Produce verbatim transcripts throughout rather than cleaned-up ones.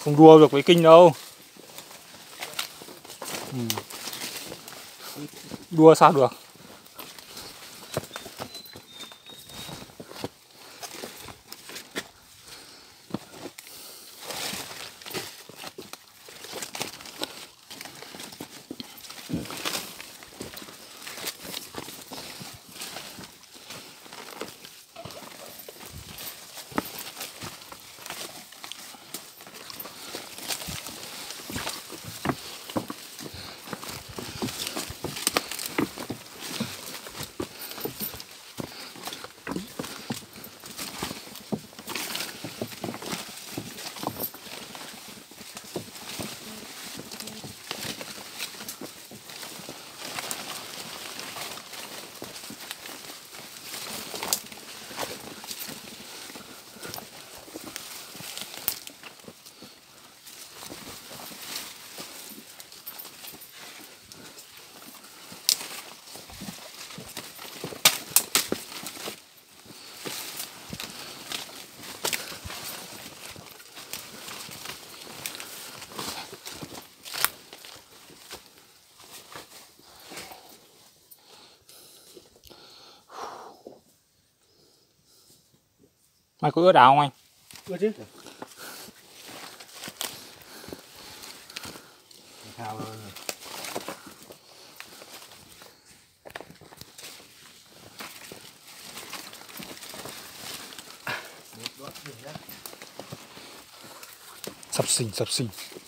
Không đua được với kinh đâu. Ừ. Đua sao được. Mày có ướt áo không anh? Ướt chứ. Thao rồi. Sập sình sập sình.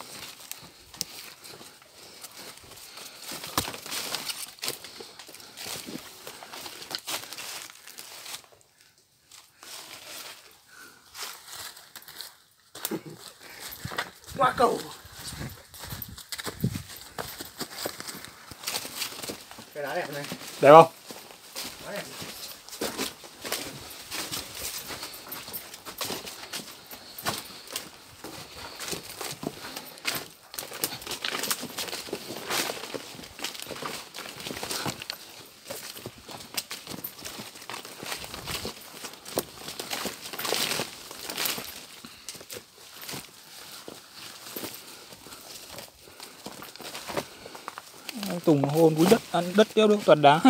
Qua cầu. Cái đá đẹp này. Đẹp không? Đá đẹp. Tùng hôn búi đất, ăn đất đeo được toàn đá.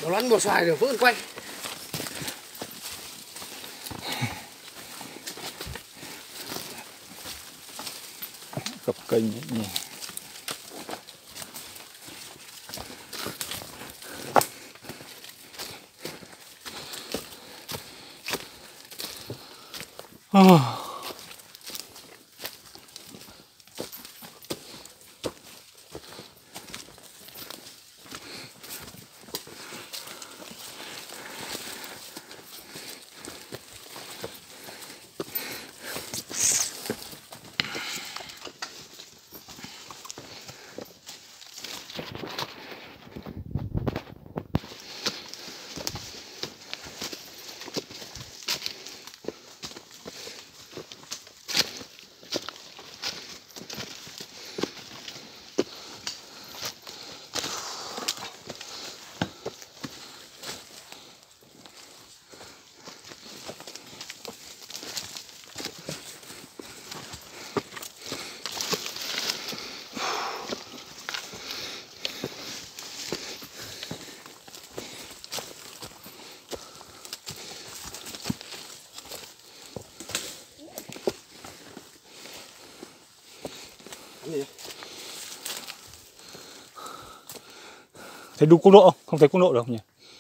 Nó lăn một xoài rồi vẫn quay. Cặp kênh nhỉ. Oh. Thấy đu quốc độ không? Không thấy quốc độ được không nhỉ?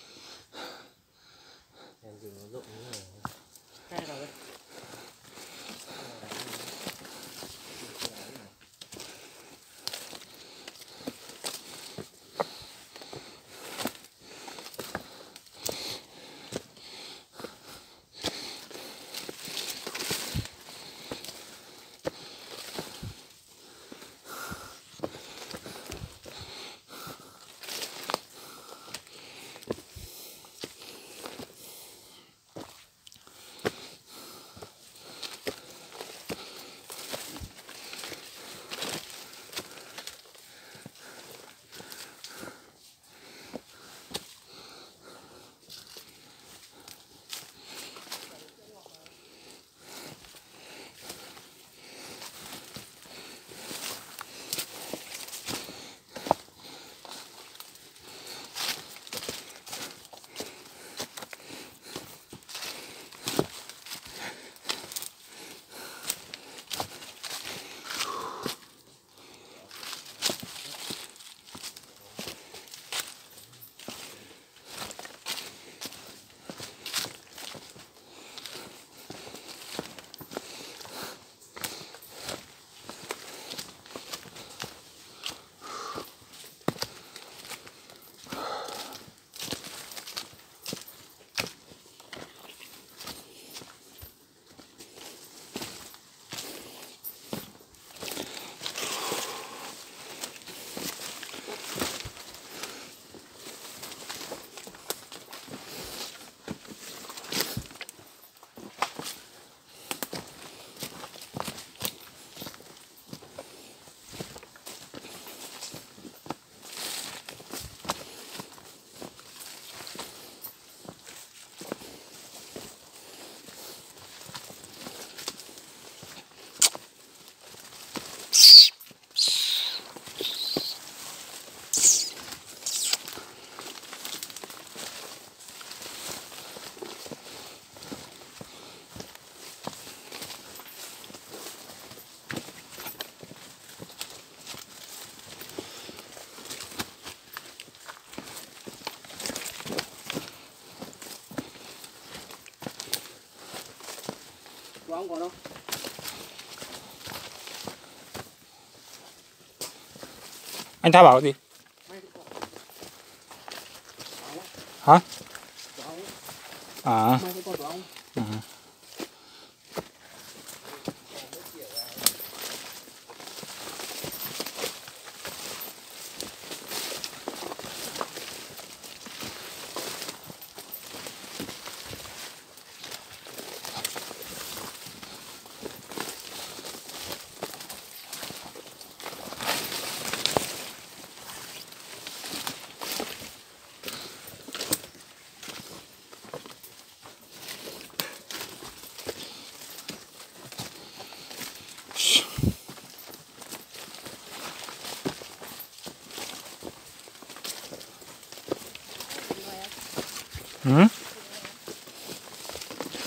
Không còn đâu. Anh Tha bảo cái gì? Hả? À. Ừ.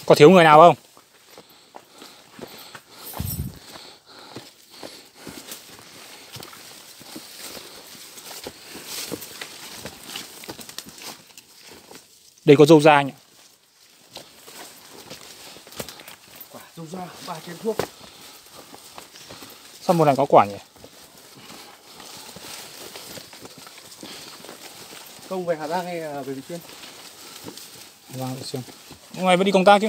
Có thiếu người nào không? Đây có dâu da nhỉ? Quả dâu da, ba chén thuốc. Sao mùa này có quả nhỉ? Không về Hà Giang hay là về Vị Xuyên? Vâng, Vị Xuyên. Hôm nay vẫn đi công tác chứ?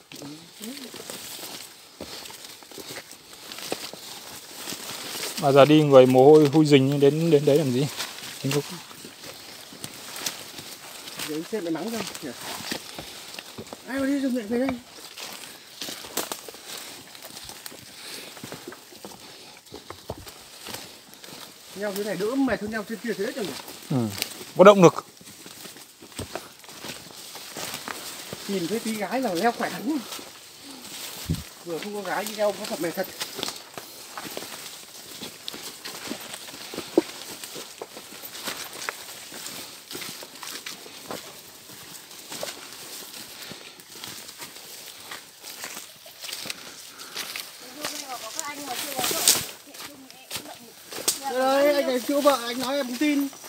Mà giờ đi người mồ hôi hôi rình đến đến đấy làm gì? Để xem lại nắng không? Ai mà đi dừng lại về đây? Nhau dưới này đỡ mệt hơn nhau trên kia thế chẳng nhỉ? Ừ. Có động lực. Nhìn thấy tí gái là leo khỏe hẳn. Vừa không có gái đi nhau có thật mệt thật. Đây, anh này chưa vợ, anh nói em không tin.